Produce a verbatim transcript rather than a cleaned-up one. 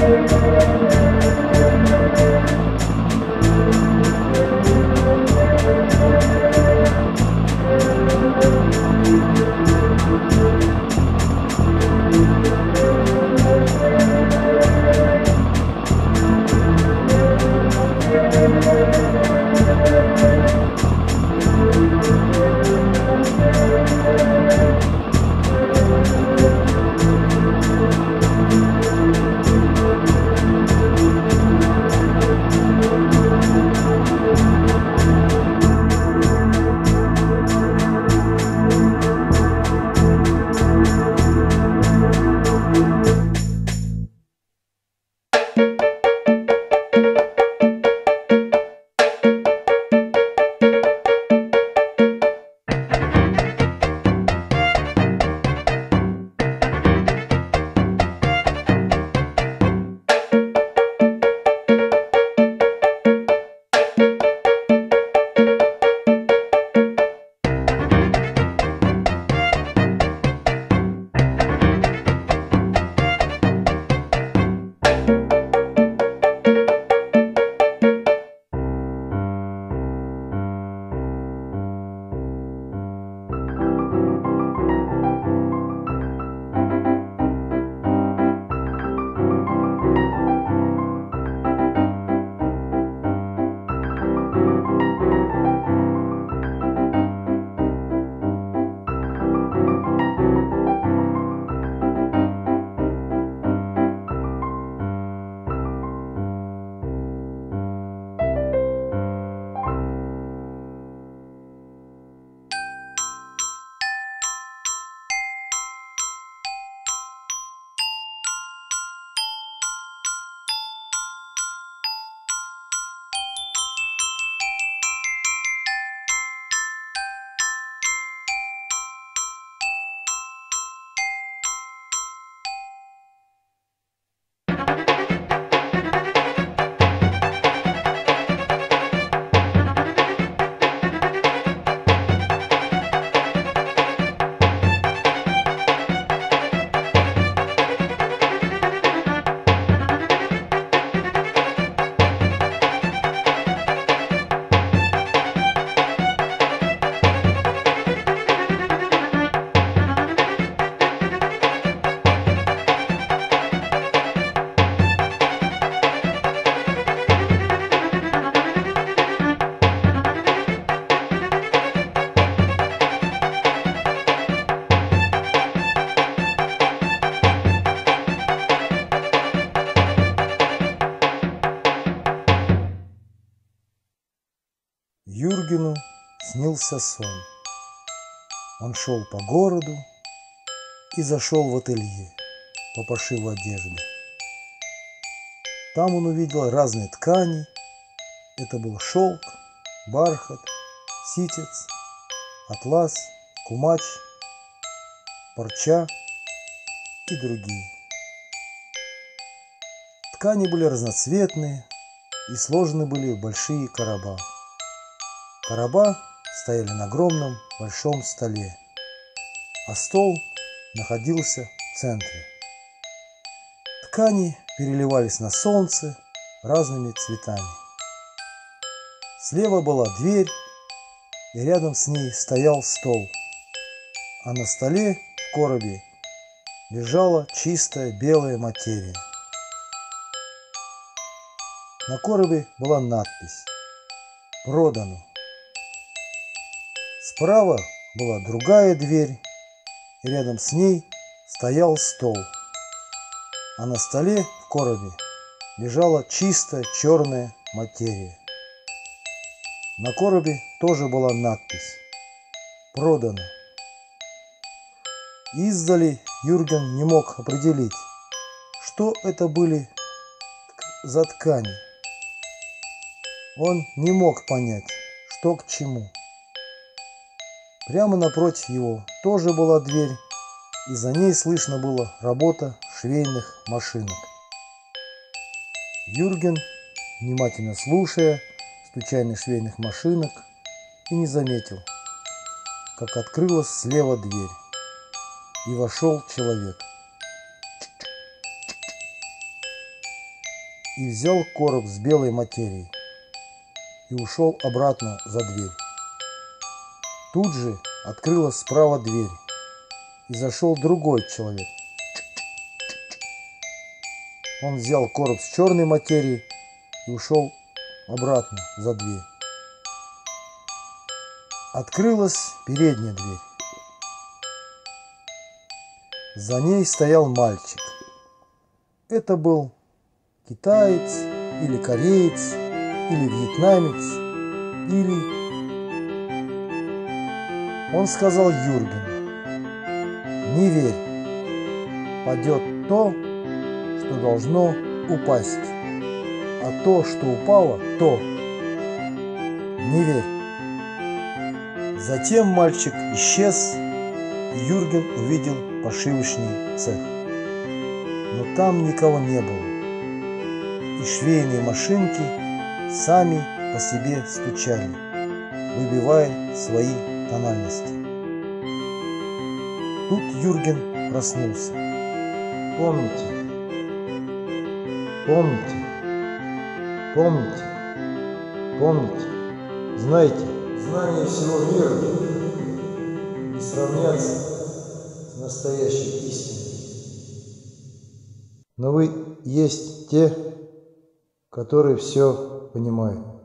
Юргену снился сон. Он шел по городу и зашел в ателье по пошиву одежды. Там он увидел разные ткани. Это был шелк, бархат, ситец, атлас, кумач, парча и другие. Ткани были разноцветные и сложены были в большие короба. Короба стояли на огромном большом столе, а стол находился в центре. Ткани переливались на солнце разными цветами. Слева была дверь, и рядом с ней стоял стол, а на столе в коробе лежала чистая белая материя. На коробе была надпись «Продано». Справа была другая дверь, и рядом с ней стоял стол, а на столе в коробе лежала чистая черная материя. На коробе тоже была надпись «Продано». Издали Юрген не мог определить, что это были за ткани. Он не мог понять, что к чему. Прямо напротив его тоже была дверь, и за ней слышно было работа швейных машинок. Юрген, внимательно слушая стучание швейных машинок, и не заметил, как открылась слева дверь, и вошел человек. и взял короб с белой материей и ушел обратно за дверь. Тут же открылась справа дверь, и зашел другой человек. Он взял короб с черной материей и ушел обратно за дверь. Открылась передняя дверь. За ней стоял мальчик. Это был китаец или кореец, или вьетнамец, или... Он сказал Юргену: «Не верь, падет то, что должно упасть, а то, что упало, то не верь». Затем мальчик исчез, и Юрген увидел пошивочный цех. Но там никого не было, и швейные машинки сами по себе стучали, выбивая свои тональности. Тут Юрген проснулся. Помните, помните, помните, помните, знайте, знание всего мира не сравнятся с настоящей истиной. Но вы есть те, которые все понимают.